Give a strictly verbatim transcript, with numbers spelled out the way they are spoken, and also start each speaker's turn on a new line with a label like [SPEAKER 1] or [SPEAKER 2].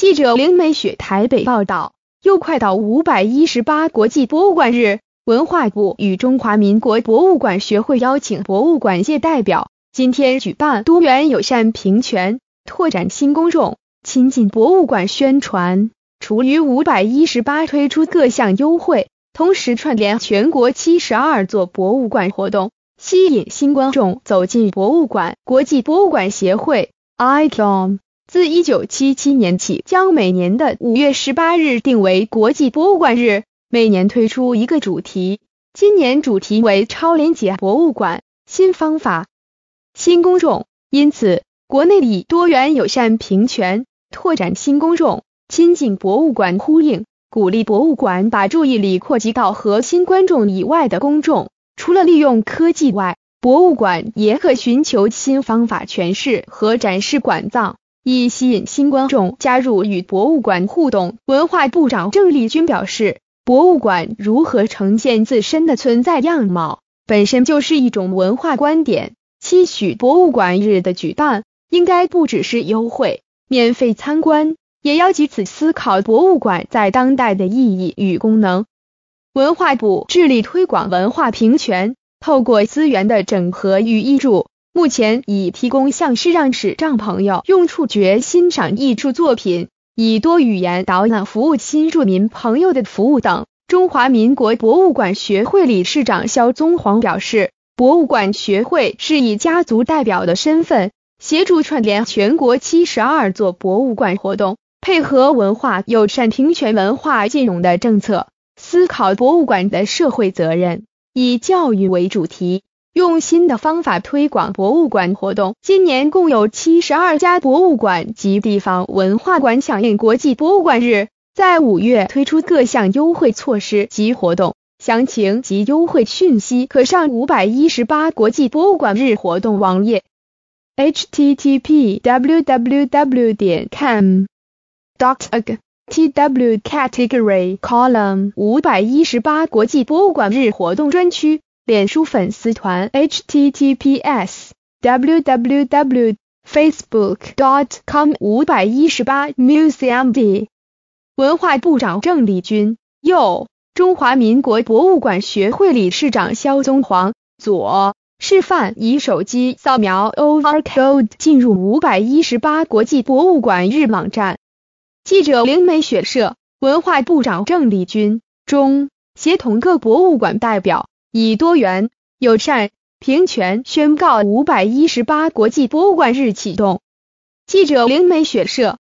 [SPEAKER 1] 记者林美雪台北报道，又快到五百一十八国际博物馆日，文化部与中华民国博物馆学会邀请博物馆界代表，今天举办多元友善平权，拓展新公众，亲近博物馆宣传。除于五百一十八推出各项优惠，同时串联全国七十二座博物馆活动，吸引新观众走进博物馆。国际博物馆协会 I C O M 自一九七七年起，将每年的五月十八日定为国际博物馆日，每年推出一个主题。今年主题为超连结博物馆，新方法，新公众。因此，国内以多元友善平权，拓展新公众，亲近博物馆呼应，鼓励博物馆把注意力扩及到核心观众以外的公众。除了利用科技外，博物馆也可寻求新方法诠释和展示馆藏，以吸引新观众加入与博物馆互动。文化部长郑丽君表示，博物馆如何呈现自身的存在样貌，本身就是一种文化观点，期许博物馆日的举办，应该不只是优惠、免费参观，也要借此思考博物馆在当代的意义与功能。文化部致力推广文化平权，透过资源的整合与挹注，目前已提供像是让视障朋友用触觉欣赏艺术作品，以多语言导览服务新住民朋友的服务等。中华民国博物馆学会理事长肖宗煌表示，博物馆学会是以家族代表的身份，协助串联全国七十二座博物馆活动，配合文化友善平权文化金融的政策，思考博物馆的社会责任，以教育为主题，用新的方法推广博物馆活动。今年共有七十二家博物馆及地方文化馆响应国际博物馆日，在五月推出各项优惠措施及活动，详情及优惠讯息可上五百一十八国际博物馆日活动网页 h t t p w w w 点 com dot a g T W Category Column 五百一十八国际博物馆日活动专区，脸书粉丝团 h t t p s w w w facebook dot com 五百一十八 museum d。 文化部长郑丽君右，中华民国博物馆学会理事长肖宗煌左，示范以手机扫描 O R code 进入五百一十八国际博物馆日网站。记者林美雪社，文化部长郑丽君中，协同各博物馆代表，以多元、友善、平权宣告五百一十八国际博物馆日启动。记者林美雪社。